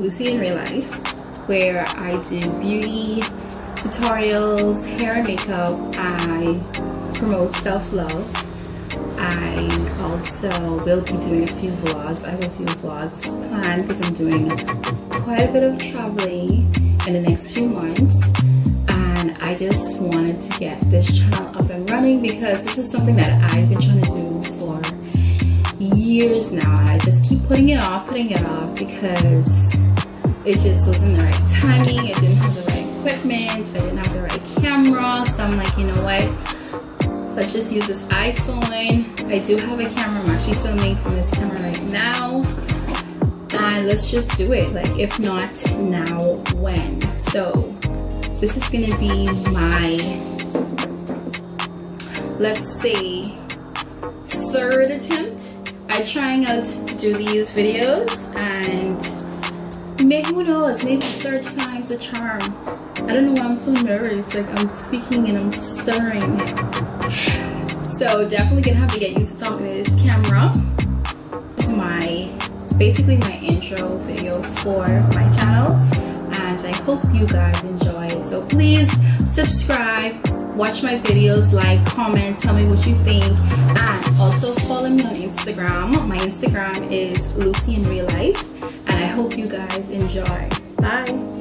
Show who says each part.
Speaker 1: Lucy in Real Life, where I do beauty tutorials, hair and makeup. I promote self-love. I also will be doing a few vlogs. I have a few vlogs planned because I'm doing quite a bit of traveling in the next few months, and I just wanted to get this channel up and running because this is something that I've been trying to do for years now. I just keep putting it off because it just wasn't the right timing. I didn't have the right equipment, I didn't have the right camera, so I'm like, you know what, let's just use this iPhone. I do have a camera. I'm actually filming from this camera right now, and let's just do it. Like, if not now, when? So this is gonna be my, let's say, third attempt at trying out to do these videos, and maybe, who knows, maybe third time's a charm. I don't know why I'm so nervous. Like, I'm speaking and I'm stuttering. So definitely gonna have to get used to talking to this camera. It's basically my intro video for my channel, and I hope you guys enjoy it. So please subscribe, watch my videos, like, comment, tell me what you think, and also follow me on Instagram. My Instagram is Lucy in Real Life, and I hope you guys enjoy. Bye.